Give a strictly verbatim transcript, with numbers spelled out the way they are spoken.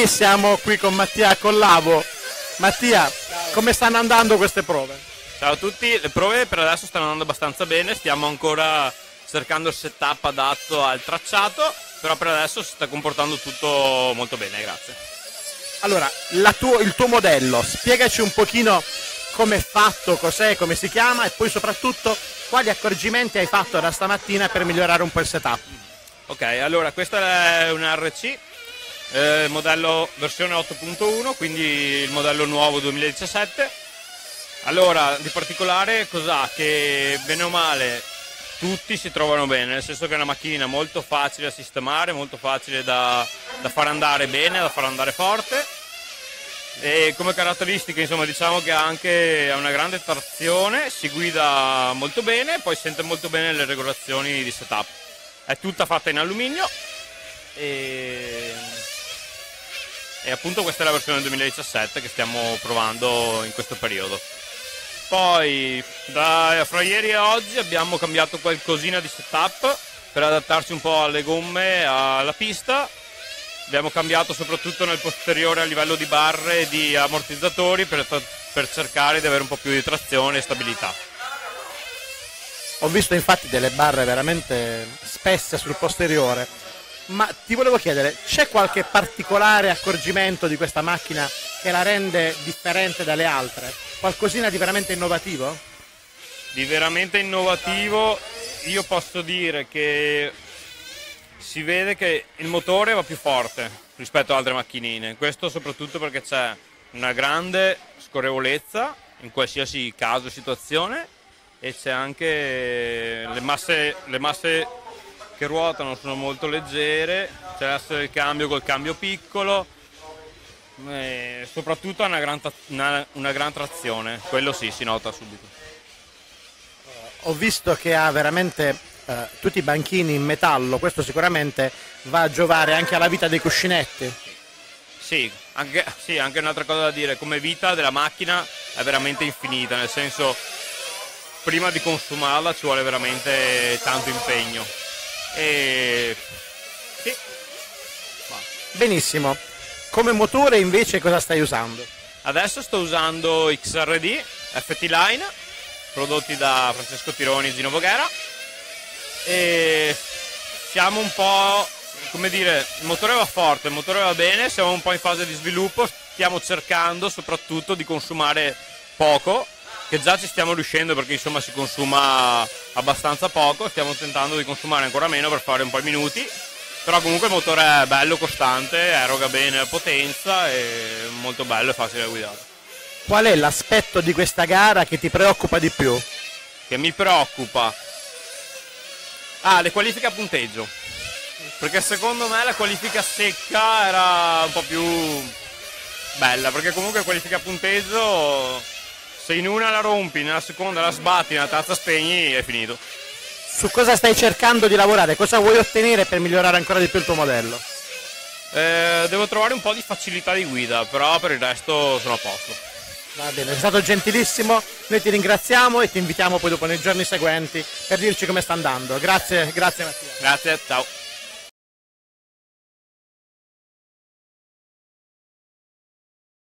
poi siamo qui con Mattia Collavo. Mattia, come stanno andando queste prove? Ciao a tutti, le prove per adesso stanno andando abbastanza bene, stiamo ancora cercando il setup adatto al tracciato, però per adesso si sta comportando tutto molto bene, grazie. Allora, la tuo, il tuo modello, spiegaci un pochino come è fatto, cos'è, come si chiama e poi soprattutto quali accorgimenti hai fatto da stamattina per migliorare un po' il setup. Ok, allora questa è un R C, eh, modello versione otto punto uno, quindi il modello nuovo duemiladiciassette. Allora, di particolare cos'ha? Che bene o male tutti si trovano bene, nel senso che è una macchina molto facile da sistemare, molto facile da, da far andare bene, da far andare forte. E come caratteristiche, insomma, diciamo che ha anche una grande trazione, si guida molto bene, poi sente molto bene le regolazioni di setup. È tutta fatta in alluminio e, e appunto questa è la versione duemiladiciassette che stiamo provando in questo periodo. Poi da, fra ieri e oggi abbiamo cambiato qualcosina di setup per adattarci un po' alle gomme e alla pista. Abbiamo cambiato soprattutto nel posteriore a livello di barre e di ammortizzatori per, per cercare di avere un po' più di trazione e stabilità. Ho visto infatti delle barre veramente spesse sul posteriore, ma ti volevo chiedere, c'è qualche particolare accorgimento di questa macchina che la rende differente dalle altre? Qualcosina di veramente innovativo? Di veramente innovativo io posso dire che si vede che il motore va più forte rispetto ad altre macchinine, questo soprattutto perché c'è una grande scorrevolezza in qualsiasi caso o situazione e c'è anche le masse, le masse che ruotano sono molto leggere, c'è l'asse del cambio col cambio piccolo e soprattutto ha una gran, una, una gran trazione, quello sì, si nota subito. Ho visto che ha veramente Uh, tutti i banchini in metallo, questo sicuramente va a giovare anche alla vita dei cuscinetti. Sì, anche, sì, anche un'altra cosa da dire, come vita della macchina è veramente infinita, nel senso prima di consumarla ci vuole veramente tanto impegno. E sì. Benissimo, come motore invece cosa stai usando? Adesso sto usando X R D F T Line, prodotti da Francesco Tironi e Gino Voghera. E siamo un po', come dire, il motore va forte, il motore va bene, siamo un po' in fase di sviluppo, stiamo cercando soprattutto di consumare poco, che già ci stiamo riuscendo perché insomma si consuma abbastanza poco, stiamo tentando di consumare ancora meno per fare un po' i minuti, però comunque il motore è bello, costante, eroga bene la potenza, è molto bello e facile da guidare. Qual è l'aspetto di questa gara che ti preoccupa di più? Che mi preoccupa? Ah, le qualifiche a punteggio, perché secondo me la qualifica secca era un po' più bella, perché comunque qualifica a punteggio, se in una la rompi, nella seconda la sbatti, nella terza spegni, è finito. Su cosa stai cercando di lavorare? Cosa vuoi ottenere per migliorare ancora di più il tuo modello? Eh, devo trovare un po' di facilità di guida, però per il resto sono a posto. Va bene, sei stato gentilissimo, noi ti ringraziamo e ti invitiamo poi dopo nei giorni seguenti per dirci come sta andando. Grazie, grazie Mattia. Grazie, ciao.